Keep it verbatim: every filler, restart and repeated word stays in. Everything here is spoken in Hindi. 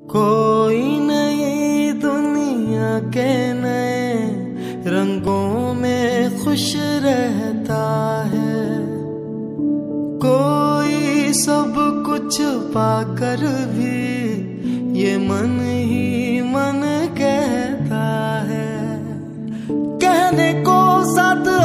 कोई नई दुनिया के नए रंगों में खुश रहता है, कोई सब कुछ पाकर भी ये मन ही मन कहता है। कहने को साथ